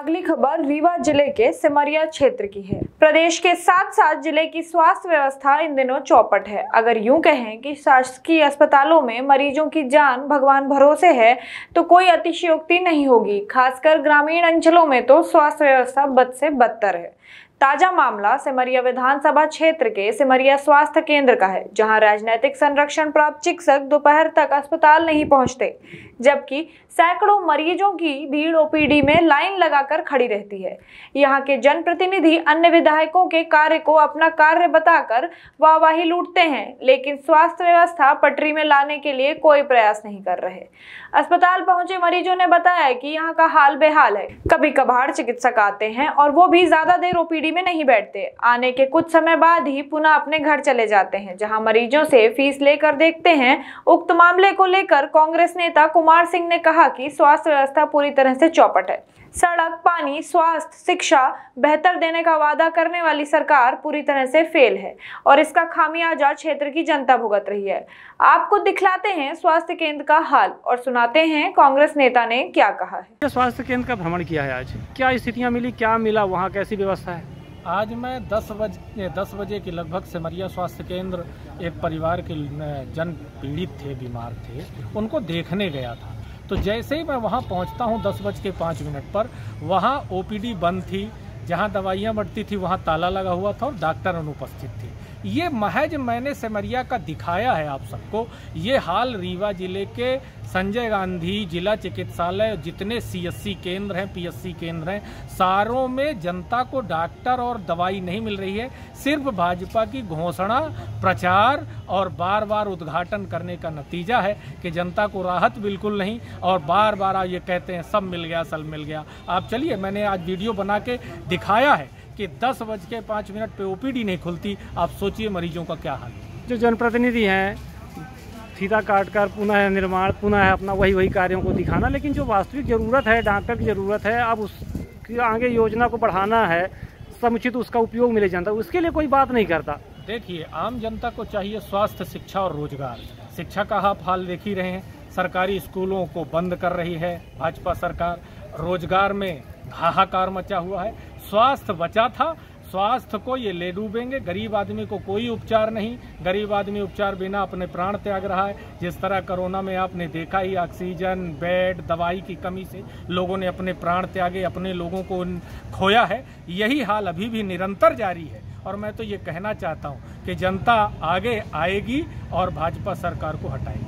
अगली खबर रीवा जिले के सिमरिया क्षेत्र की है। प्रदेश के साथ साथ जिले की स्वास्थ्य व्यवस्था इन दिनों चौपट है। अगर यूं कहें कि शासकीय अस्पतालों में मरीजों की जान भगवान भरोसे है तो कोई अतिशयोक्ति नहीं होगी। खासकर ग्रामीण अंचलों में तो स्वास्थ्य व्यवस्था बद से बदतर है। ताजा मामला सिमरिया विधानसभा क्षेत्र के सिमरिया स्वास्थ्य केंद्र का है, जहां राजनीतिक संरक्षण प्राप्त चिकित्सक दोपहर तक अस्पताल नहीं पहुंचते, जबकि सैकड़ों मरीजों की भीड़ ओपीडी में लाइन लगाकर खड़ी रहती है। यहां के जनप्रतिनिधि अन्य विधायकों के कार्य को अपना कार्य बताकर वाहवाही लूटते हैं, लेकिन स्वास्थ्य व्यवस्था पटरी में लाने के लिए कोई प्रयास नहीं कर रहे। अस्पताल पहुंचे मरीजों ने बताया कि यहां का हाल बेहाल है। कभी कभार चिकित्सक आते हैं और वो भी ज्यादा देर ओपीडी में नहीं बैठते। आने के कुछ समय बाद ही पुनः अपने घर चले जाते हैं, जहां मरीजों से फीस लेकर देखते हैं। उक्त मामले को लेकर कांग्रेस नेता कुमार सिंह ने कहा कि स्वास्थ्य व्यवस्था पूरी तरह से चौपट है। सड़क, पानी, स्वास्थ्य, शिक्षा बेहतर देने का वादा करने वाली सरकार पूरी तरह से फेल है और इसका खामियाजा क्षेत्र की जनता भुगत रही है। आपको दिखलाते हैं स्वास्थ्य केंद्र का हाल और सुनाते हैं कांग्रेस नेता ने क्या कहा है। स्वास्थ्य केंद्र का भ्रमण किया है आज, क्या स्थितियां मिली, क्या मिला, वहाँ कैसी व्यवस्था है? आज मैं 10 बजे के लगभग सिमरिया स्वास्थ्य केंद्र एक परिवार के जन पीड़ित थे, बीमार थे, उनको देखने गया था। तो जैसे ही मैं वहाँ पहुँचता हूँ 10:05 पर, वहाँ ओपीडी बंद थी, जहाँ दवाइयाँ बढ़ती थी वहाँ ताला लगा हुआ था और डॉक्टर अनुपस्थित थे। ये महज मैंने सिमरिया का दिखाया है आप सबको। ये हाल रीवा जिले के संजय गांधी जिला चिकित्सालय, जितने सीएससी केंद्र हैं, पीएससी केंद्र हैं, सारों में जनता को डॉक्टर और दवाई नहीं मिल रही है। सिर्फ भाजपा की घोषणा, प्रचार और बार बार उद्घाटन करने का नतीजा है कि जनता को राहत बिल्कुल नहीं, और बार बार ये कहते हैं सब मिल गया, सब मिल गया। आप चलिए, मैंने आज वीडियो बना के दिखाया है कि 10:05 पे ओपीडी नहीं खुलती। आप सोचिए मरीजों का क्या हाल है। जो जनप्रतिनिधि हैं फीता काट कर पुनः निर्माण, पुनः अपना वही कार्यों को दिखाना, लेकिन जो वास्तविक ज़रूरत है, डॉक्टर की ज़रूरत है, अब उसकी आगे योजना को बढ़ाना है, समुचित उसका उपयोग मिले जनता, उसके लिए कोई बात नहीं करता। देखिए, आम जनता को चाहिए स्वास्थ्य, शिक्षा और रोजगार। शिक्षा का आप हाल देख ही रहे हैं, सरकारी स्कूलों को बंद कर रही है भाजपा सरकार। रोजगार में हाहाकार मचा हुआ है। स्वास्थ्य बचा था, स्वास्थ्य को ये ले डूबेंगे। गरीब आदमी को कोई उपचार नहीं, गरीब आदमी उपचार बिना अपने प्राण त्याग रहा है। जिस तरह कोरोना में आपने देखा ही, ऑक्सीजन, बेड, दवाई की कमी से लोगों ने अपने प्राण त्यागे, अपने लोगों को खोया है। यही हाल अभी भी निरंतर जारी है और मैं तो ये कहना चाहता हूँ कि जनता आगे आएगी और भाजपा सरकार को हटाएगी।